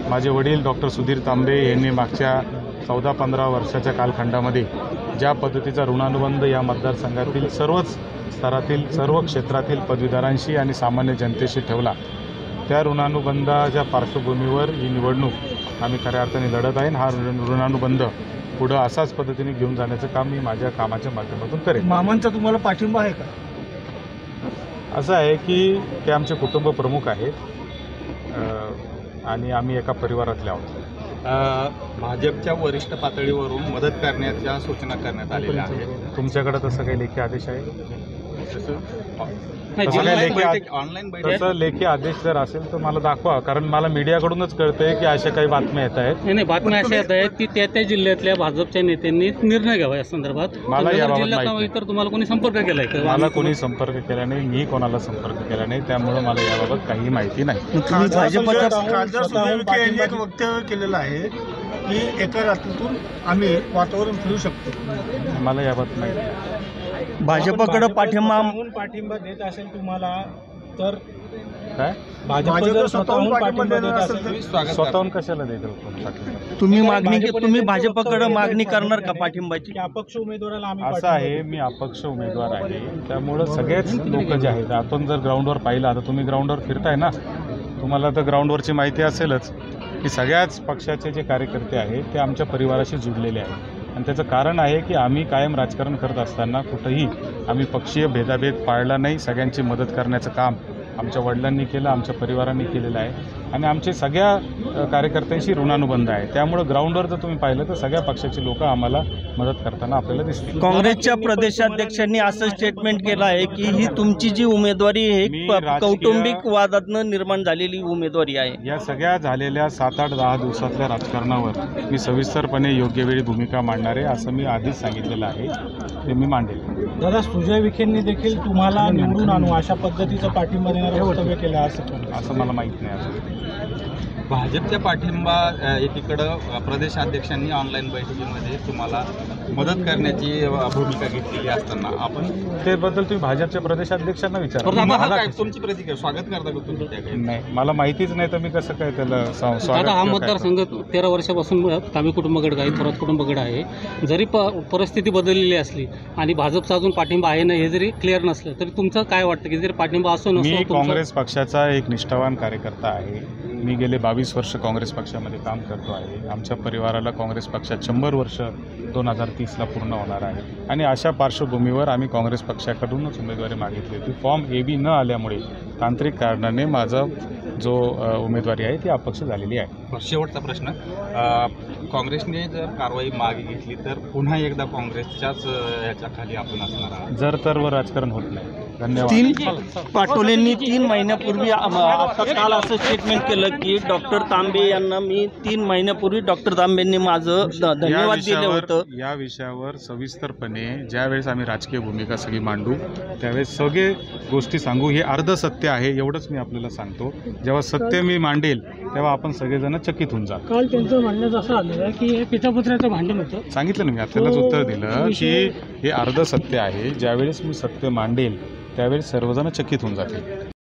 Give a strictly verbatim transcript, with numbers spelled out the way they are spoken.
माझे वडील डॉक्टर सुधीर तांबे यांनी मागच्या चौदा पंधरा वर्षाच्या कालखंडामध्ये ज्या पद्धतीचा ऋणानुबंध या मतदारसंघातील सर्वच स्तरातील सर्व क्षेत्रातील पदवीधरांशी आणि सामान्य जनतेशी ठेवला, त्या ऋणानुबंधाच्या पार्श्वभूमीवर ही निवडणूक आम्ही खऱ्या अर्थाने लढत आहे. हा ऋणानुबंध पुढं असाच पद्धतीने घेऊन जाण्याचं काम मी माझ्या कामाच्या माध्यमातून करेन. मामांचा तुम्हाला पाठिंबा आहे का? असं आहे की ते आमचे कुटुंब प्रमुख आहेत आणि आम्ही एका परिवारातले आहोत. भाजपच्या वरिष्ठ पातळीवरून मदत करण्याच्या सूचना करण्यात आलेल्या आहेत. तुमच्याकडे तसं काही लेखी आदेश आहे? ऑनलाईन तसं लेखी आदेश जर असेल तर मला दाखवा, कारण मला मीडियाकडूनच कळतंय की अशा काही बातम्या येत आहेत. नाही बातम्या अशा येत आहेत की त्या त्या जिल्ह्यातल्या भाजपच्या नेत्यांनी निर्णय घ्यावा या संदर्भात. मला याबाबत तर तुम्हाला कोणी संपर्क केलाय का? मला कोणी संपर्क केला नाही, मी कोणाला संपर्क केला नाही, त्यामुळे मला याबाबत काही माहिती नाही. वक्तव्य केलेलं आहे की एका रात्रीतून आम्ही वातावरण फिरू शकतो. मला याबाबत माहिती नाही. भाजपकडे पाठिंबा पाठिंबा देत असेल तुम्हाला तर काय भाजप स्वतःहून पाठिंबा देत असेल स्वतःहून कशाला देतो पाठिंबा? तुम्ही मागणी तुम्ही भाजपकडे मागणी करणार का पाठिंबाची? अपक्ष उमेदवाराला आम्ही असं आहे, मी अपक्ष उमेदवार आहे, त्यामुळं सगळेच लोक जे आहेत, आपण जर ग्राउंडवर पाहिलं, आता तुम्ही ग्राउंडवर फिरताय ना, तुम्हाला तर ग्राउंडवरची माहिती असेलच की सगळ्याच पक्षाचे जे कार्यकर्ते आहेत ते आमच्या परिवाराशी जुडलेले आहेत. आणि त्याचं कारण आहे की आम्ही कायम राजकारण करत असताना कुठंही आम्ही पक्षीय भेदाभेद पाळला नाही. सगळ्यांची मदत करण्याचं काम आमच्या वडिलांनी केलं, आमच्या परिवारांनी केलेलं आहे आणि आमचे सगळ्या कार्यकर्त्यांशी ऋणानुबंध आहे. त्यामुळं ग्राउंडवर जर तुम्ही पाहिलं तर सगळ्या पक्षाची लोक आम्हाला मदत करताना आपल्याला दिसतील. काँग्रेसच्या प्रदेशाध्यक्षांनी असं स्टेटमेंट केलं आहे की ही तुमची जी उमेदवारी आहे कौटुंबिक वादातनं निर्माण झालेली उमेदवारी आहे. या सगळ्या झालेल्या सात आठ दहा दिवसातल्या राजकारणावर मी सविस्तरपणे योग्य वेळी भूमिका मांडणार आहे, असं मी आधीच सांगितलेलं आहे, ते मी मांडेल. दादा, सुजय विखेंनी देखील तुम्हाला निवडून आणू अशा पद्धतीचा पाठिंबा देणारं वक्तव्य केलं असं असं मला माहीत नाही अजून. भाजपच्या पाठिंबा एकीकडं प्रदेशाध्यक्षांनी ऑनलाईन बैठकीमध्ये तुम्हाला मदत करण्याची भूमिका घेतलेली असताना आपण त्याबद्दल तुम्ही भाजपच्या प्रदेशाध्यक्षांना विचारा. तुमची प्रतिक्रिया स्वागत करता का तुम्ही? नाही, मला माहितीच नाही तर मी कसं काय त्याला स्वागत. हा मतदारसंघ तेरा वर्षापासून तांबे कुटुंबाकडे आहे, थोरात कुटुंबाकडे आहे. जरी प परिस्थिती बदललेली असली आणि भाजपचा अजून पाठिंबा आहे ना हे जरी क्लिअर नसलं तरी तुमचं काय वाटतं की जरी पाठिंबा असो नसो? मी काँग्रेस पक्षाचा एक निष्ठावान कार्यकर्ता आहे. मी गेले बावीस वर्ष काँग्रेस पक्षामध्ये काम करतो आहे. आमच्या परिवाराला काँग्रेस पक्षात शंभर वर्ष दोन हजार तीसला पूर्ण होणार आहे आणि अशा पार्श्वभूमीवर आम्ही काँग्रेस पक्षाकडूनच उमेदवारी मागितली होती. फॉर्म ए बी न आल्यामुळे तांत्रिक कारणाने माझा जो उमेदवारी आहे ती अपक्ष झालेली आहे. शेवटचा प्रश्न, काँग्रेसने जर कारवाई मागे घेतली तर पुन्हा एकदा काँग्रेसच्याच ह्याच्याखाली आपण असणार आहात? जर तर वर राजकारण होत नाही. धन्यवाद. तीन पाटोलेंनी तीन महिन्यापूर्वी आता काल असं स्टेटमेंट केलं की डॉक्टर तांबे यांना मी तीन महिन्यापूर्वी डॉक्टर तांबेंनी माझं धन्यवाद दिले होतं. या विषयावर सविस्तरपणे ज्यावेळेस आम्ही राजकीय भूमिका सगळी मांडू त्यावेळेस सगळे गोष्टी सांगू. हे अर्ध सत्य आहे एवढंच मी आपल्याला सांगतो. जेव्हा सत्य मी मांडेल तेव्हा आपण सगळेजण चकित होऊन जा. काल त्यांचं म्हणणं असं आलेलं आहे की हे पितापुत्राचं भांडण होतं. सांगितलं ना मी, आपल्यालाच उत्तर दिलं की हे अर्ध सत्य आहे. ज्यावेळेस मी सत्य मांडेल त्यावेळेस सर्वजण चकित होऊन जातील.